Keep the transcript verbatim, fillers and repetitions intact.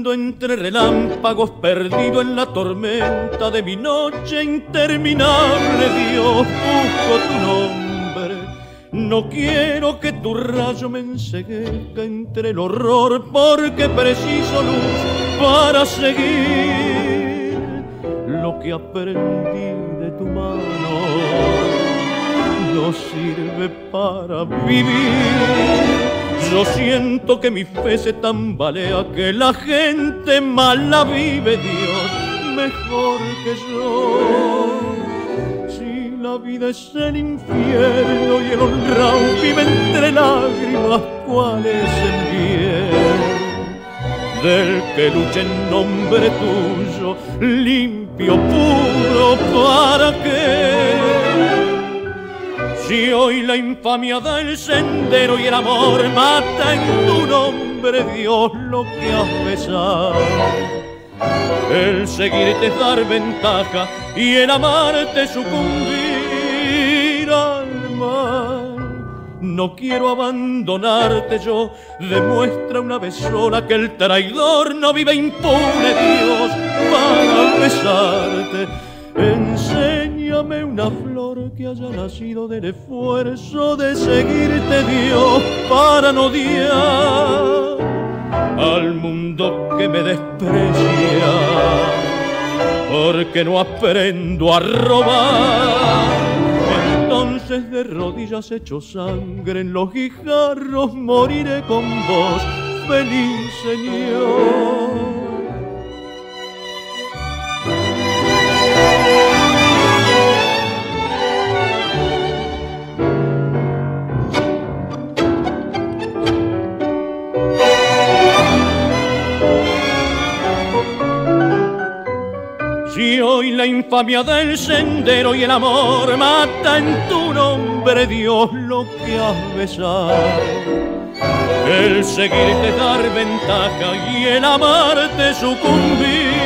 Caminando entre relámpagos, perdido en la tormenta de mi noche interminable, Dios, busco tu nombre. No quiero que tu rayo me enceguezca entre el horror, porque preciso luz para seguir lo que aprendí de tu mano. No sirve para vivir. Yo siento que mi fe se tambalea, que la gente mala vive, Dios, mejor que yo. Si la vida es el infierno y el honrado vive entre lágrimas, ¿cuál es el bien del que lucha en nombre tuyo, limpio, puro, para qué? Si hoy la infamia da el sendero y el amor mata en tu nombre, Dios, lo que has besado. El seguirte es dar ventaja y el amarte sucumbir al mal. No quiero abandonarte yo, demuestra una vez sola que el traidor no vive impune, Dios, para besarte. Enséñame una flor que haya nacido del esfuerzo de seguirte, Dios, para no odiar al mundo que me desprecia, porque no aprendo a robar. Entonces de rodillas hecho sangre en los guijarros moriré con vos, feliz Señor. Si hoy la infamia del sendero y el amor mata en tu nombre, Dios, lo que has besado. El seguirte dar ventaja y el amarte sucumbir